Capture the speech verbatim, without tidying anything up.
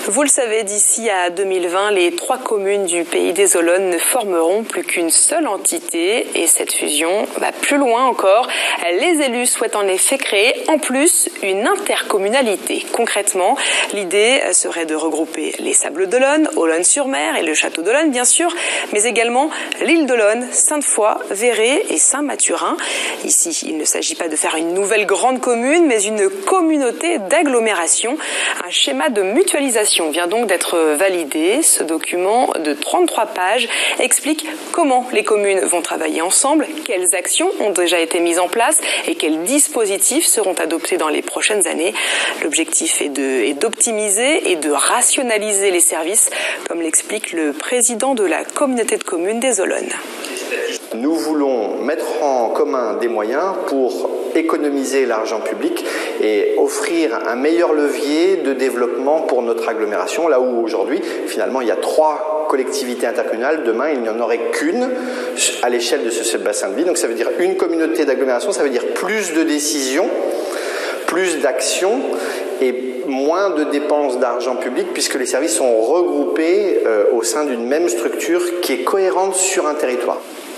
Vous le savez, d'ici à deux mille vingt, les trois communes du Pays des Olonnes ne formeront plus qu'une seule entité et cette fusion va plus loin encore. Les élus souhaitent en effet créer en plus une intercommunalité. Concrètement, l'idée serait de regrouper les Sables d'Olonne, Olonne-sur-Mer et le Château d'Olonne bien sûr, mais également l'île d'Olonne, Sainte-Foy, Véret et Saint-Mathurin. Ici, il ne s'agit pas de faire une nouvelle grande commune, mais une communauté d'agglomération. Un schéma de mutualisation vient donc d'être validé. Ce document de trente-trois pages explique comment les communes vont travailler ensemble, quelles actions ont déjà été mises en place et quels dispositifs seront adoptés dans les prochaines années. L'objectif est de, est d'optimiser et de rationaliser les services, comme l'explique le président de la communauté de communes des Olonnes. Nous voulons mettre en commun des moyens pour économiser l'argent public et offrir un meilleur levier de développement pour notre agglomération, là où aujourd'hui, finalement, il y a trois collectivités intercommunales. Demain, il n'y en aurait qu'une à l'échelle de ce bassin de vie. Donc ça veut dire une communauté d'agglomération, ça veut dire plus de décisions, plus d'actions et moins de dépenses d'argent public puisque les services sont regroupés euh, au sein d'une même structure qui est cohérente sur un territoire.